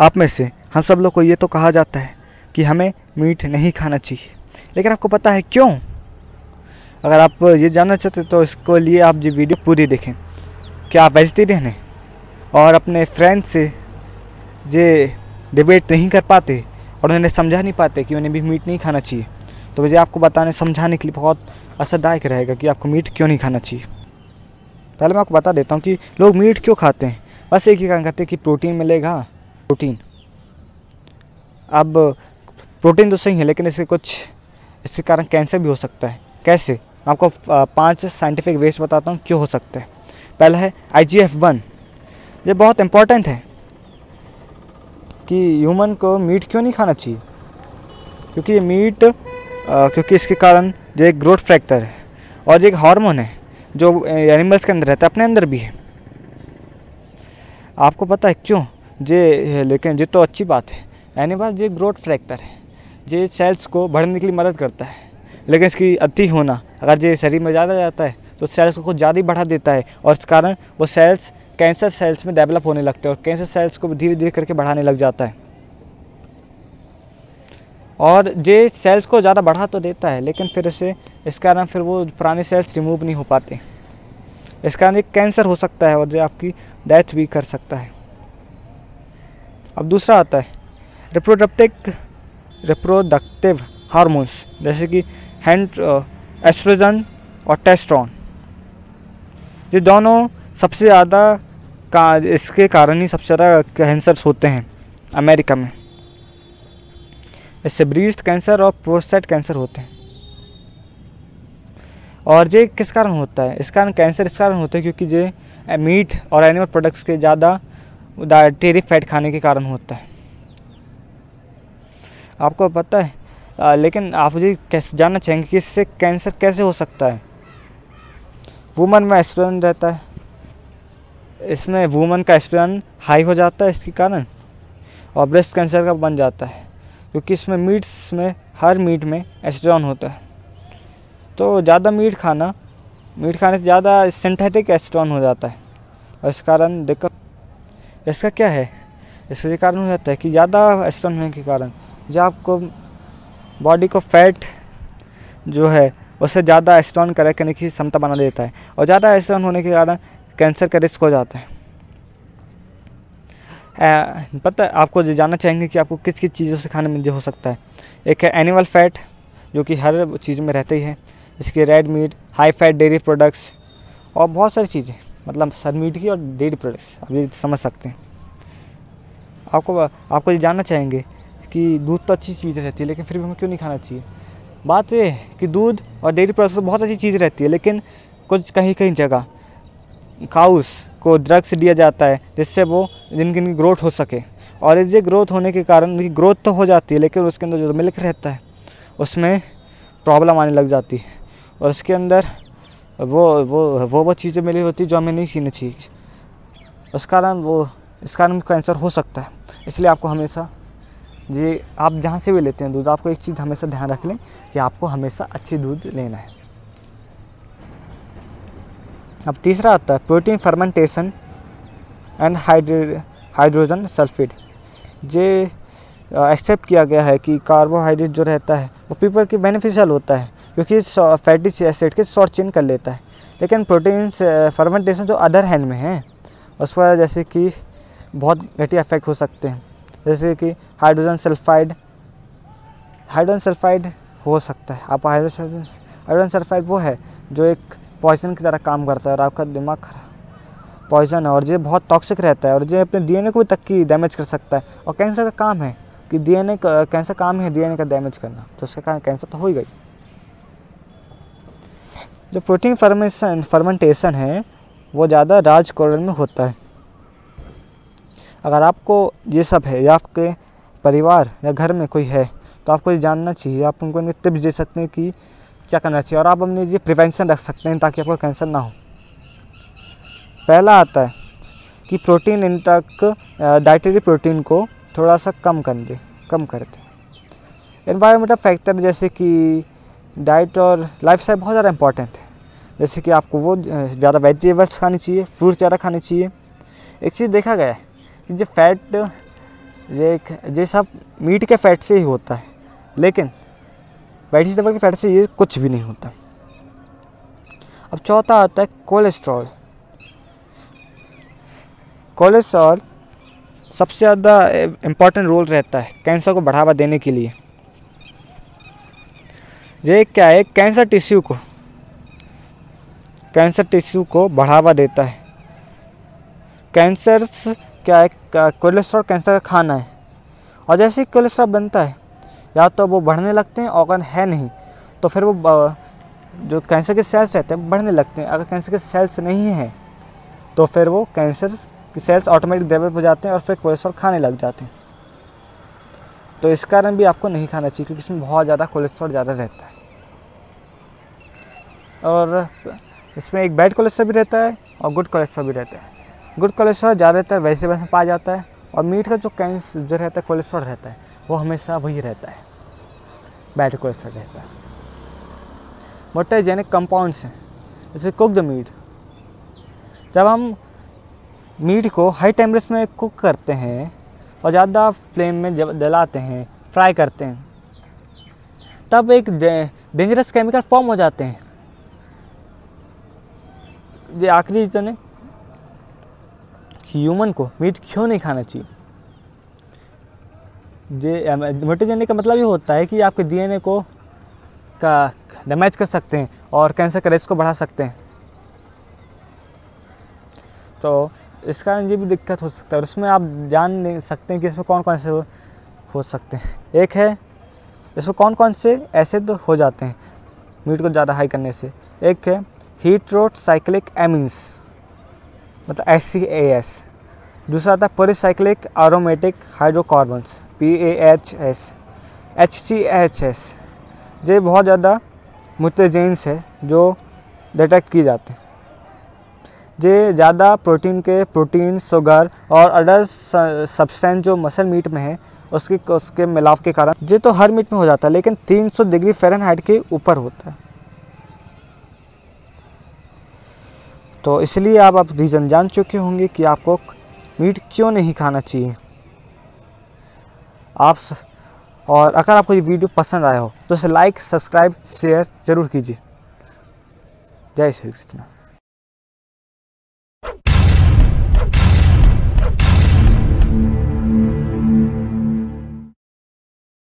आप में से हम सब लोग को ये तो कहा जाता है कि हमें मीट नहीं खाना चाहिए, लेकिन आपको पता है क्यों? अगर आप ये जानना चाहते तो इसको लिए आप ये वीडियो पूरी देखें। क्या आप वेजिटेरियन हैं और अपने फ्रेंड से ये डिबेट नहीं कर पाते और उन्हें समझा नहीं पाते कि उन्हें भी मीट नहीं खाना चाहिए, तो मुझे आपको बताने समझाने के लिए बहुत असरदायक रहेगा कि आपको मीट क्यों नहीं खाना चाहिए। पहले मैं आपको बता देता हूँ कि लोग मीट क्यों खाते हैं। बस एक ही कारण करते हैं कि प्रोटीन मिलेगा, प्रोटीन। अब प्रोटीन तो सही है, लेकिन इसके कारण कैंसर भी हो सकता है। कैसे? मैं आपको 5 साइंटिफिक वेज बताता हूँ क्यों हो सकता है। पहला है IGF-1। ये बहुत इम्पोर्टेंट है कि ह्यूमन को मीट क्यों नहीं खाना चाहिए, क्योंकि ये मीट क्योंकि इसके कारण जो एक ग्रोथ फैक्टर है और जो एक हार्मोन है जो एनिमल्स के अंदर रहता है, अपने अंदर भी है। आपको पता है क्यों? लेकिन ये तो अच्छी बात है। एनिमल ये ग्रोथ फैक्टर है, ये सेल्स को बढ़ने के लिए मदद करता है, लेकिन इसकी अति होना, अगर ये शरीर में ज़्यादा जाता है तो सेल्स को कुछ ज़्यादा ही बढ़ा देता है और इस कारण वो सेल्स कैंसर सेल्स में डेवलप होने लगते हैं और कैंसर सेल्स को धीरे धीरे करके बढ़ाने लग जाता है। और ये सेल्स को ज़्यादा बढ़ा तो देता है, लेकिन फिर इस कारण फिर वो पुराने सेल्स रिमूव नहीं हो पाते। इस कारण एक कैंसर हो सकता है और जो आपकी डेथ भी कर सकता है। अब दूसरा आता है रिप्रोडक्टिव हार्मोन्स, जैसे कि एस्ट्रोजन और टेस्टोस्टेरोन। ये दोनों सबसे ज़्यादा इसके कारण ही सबसे ज़्यादा कैंसर्स होते हैं अमेरिका में। इससे ब्रीस्ट कैंसर और प्रोस्टेट कैंसर होते हैं। और ये किस कारण होता है? इस कारण कैंसर इस कारण होता है क्योंकि ये मीट और एनिमल प्रोडक्ट्स के ज़्यादा डेयरी फैट खाने के कारण होता है। आपको पता है लेकिन आप मुझे कैसे जानना चाहेंगे कि इससे कैंसर कैसे हो सकता है? वुमन में एस्ट्रोजन रहता है, इसमें वुमन का एस्ट्रोजन हाई हो जाता है इसके कारण, और ब्रेस्ट कैंसर का बन जाता है क्योंकि इसमें मीट्स में हर मीट में एस्ट्रोजन होता है। तो ज़्यादा मीट खाने से ज़्यादा सिंथेटिक एस्ट्रोजन हो जाता है और इस कारण दिक्कत इसका क्या है? इसके कारण हो जाता है कि ज़्यादा एस्ट्रोजन होने के कारण जो आपको बॉडी को फैट जो है उससे ज़्यादा एस्ट्रोजन करेक्ट करने की क्षमता बना देता है और ज़्यादा एस्ट्रोजन होने के कारण कैंसर का रिस्क हो जाता है। पता है आपको जो जानना चाहेंगे कि आपको किस किस चीज़ों से खाने में जो हो सकता है। एक है एनिमल फैट, जो कि हर चीज़ में रहते ही है। इसके red meat, high fat dairy products और बहुत सारी चीज़ें, मतलब सर मीट की और डेयरी प्रोडक्ट्स, आप ये समझ सकते हैं। आपको ये जानना चाहेंगे कि दूध तो अच्छी चीज़ रहती है, लेकिन फिर भी हमें क्यों नहीं खाना चाहिए। बात ये है कि दूध और डेयरी प्रोडक्ट्स तो बहुत अच्छी चीज़ रहती है, लेकिन कुछ कहीं जगह काउस को ड्रग्स दिया जाता है जिससे वो जिनकी ग्रोथ हो सके, और ये ग्रोथ होने के कारण उनकी ग्रोथ तो हो जाती है, लेकिन उसके अंदर जो मिल्क रहता है उसमें प्रॉब्लम आने लग जाती है और उसके अंदर वो चीज़ें मिली होती है जो हमें नहीं पीनी चाहिए। इस कारण कैंसर हो सकता है। इसलिए आपको हमेशा आप जहाँ से भी लेते हैं दूध, आपको एक चीज़ हमेशा ध्यान रख लें कि आपको हमेशा अच्छी दूध लेना है। अब तीसरा आता है protein fermentation and hydrogen sulphate. ये एक्सेप्ट किया गया है कि कार्बोहाइड्रेट जो रहता है वो पीपल की बेनिफिशियल होता है क्योंकि फैटी एसिड के शॉर्ट चेन कर लेता है, लेकिन प्रोटीन फर्मेंटेशन जो अदर हैंड में है उस पर जैसे कि बहुत घटिया इफेक्ट हो सकते हैं, जैसे कि हाइड्रोजन सल्फाइड हो सकता है। आप हाइड्रोजन सल्फाइड वो है जो एक पॉइजन की तरह काम करता है और आपका दिमाग खराब पॉइजन है और ये बहुत टॉक्सिक रहता है और ये अपने डीएनए को भी तक की डैमेज कर सकता है। और कैंसर का काम है कि कैंसर काम है डीएनए का डैमेज करना, तो उसके कारण कैंसर तो हो ही गई। जो प्रोटीन फर्मेंटेशन है वो ज़्यादा राज कॉलोनी में होता है। अगर आपको ये सब है या आपके परिवार या घर में कोई है तो आपको ये जानना चाहिए, आप उनको टिप्स दे सकते हैं कि क्या करना चाहिए और आप अपने ये प्रिवेंशन रख सकते हैं ताकि आपको कैंसर ना हो। पहला आता है कि प्रोटीन इंटेक, डाइटरी प्रोटीन को थोड़ा सा कम कर दे। एनवायरमेंटल फैक्टर जैसे कि डाइट और लाइफस्टाइल बहुत ज़्यादा इंपॉर्टेंट है, जैसे कि आपको वो ज़्यादा वेजिटेबल्स खानी चाहिए, फ्रूट्स ज़्यादा खाने चाहिए। एक चीज़ देखा गया है कि जो ये सब मीट के फैट से ही होता है, लेकिन वेजिटेबल के फैट से ये कुछ भी नहीं होता। अब चौथा आता है कोलेस्ट्रॉल। कोलेस्ट्रॉल सबसे ज़्यादा इम्पॉर्टेंट रोल रहता है कैंसर को बढ़ावा देने के लिए। ये क्या है, कैंसर टिश्यू को बढ़ावा देता है। कैंसर क्या है, कोलेस्ट्रॉल कैंसर का खाना है, और जैसे ही कोलेस्ट्रॉल बनता है या तो वो बढ़ने लगते हैं, और अगर है नहीं तो फिर वो जो कैंसर के सेल्स रहते हैं बढ़ने लगते हैं। अगर कैंसर के सेल्स नहीं हैं तो फिर वो कैंसर के सेल्स ऑटोमेटिक डेवलप हो जाते हैं और फिर कोलेस्ट्रॉल खाने लग जाते हैं। तो इस कारण भी आपको नहीं खाना चाहिए, क्योंकि इसमें बहुत ज़्यादा कोलेस्ट्रॉल ज़्यादा रहता है। और इसमें एक बैड कोलेस्ट्रॉल भी रहता है और गुड कोलेस्ट्रॉल भी रहता है। गुड कोलेस्ट्रॉल ज़्यादातर वेजिटेबल्स में पाया जाता है, और मीट का जो रहता है कोलेस्ट्रॉल रहता है वो हमेशा वही रहता है, बैड कोलेस्ट्रॉल रहता है। मोटाजेनिक कंपाउंड्स हैं, जैसे कुक्ड मीट। जब हम मीट को हाई टेम्परेचर में कुक करते हैं और ज़्यादा फ्लेम में जब जलाते हैं, फ्राई करते हैं, तब एक डेंजरस केमिकल फॉर्म हो जाते हैं। ये आखिरी रीज़न है कि ह्यूमन को मीट क्यों नहीं खाना चाहिए। ये मोटाजेनिक का मतलब ये होता है कि आपके डीएनए को डैमेज कर सकते हैं और कैंसर का रिस्क को बढ़ा सकते हैं। तो इस कारण ये भी दिक्कत हो सकता है, और इसमें आप जान नहीं सकते हैं कि इसमें कौन कौन से हो सकते हैं। एक है, इसमें कौन कौन से एसिड हो जाते हैं मीट को ज़्यादा हाई करने से। एक है हेटेरोसाइक्लिक एमीन्स, मतलब HCAS। दूसरा आता है polycyclic aromatic hydrocarbons, PAHS, HCHS। ये बहुत ज़्यादा मुतेजेंस है जो डिटेक्ट किए जाते हैं। ये ज़्यादा प्रोटीन, शुगर और अदर सब्सटेंस जो मसल मीट में है उसके मिलाव के कारण ये तो हर मीट में हो जाता है, लेकिन 300 डिग्री फ़ारेनहाइट के ऊपर होता है। तो इसलिए आप रीज़न जान चुके होंगे कि आपको मीट क्यों नहीं खाना चाहिए। और अगर आपको ये वीडियो पसंद आया हो तो इसे लाइक, सब्सक्राइब, शेयर ज़रूर कीजिए। जय श्री कृष्ण।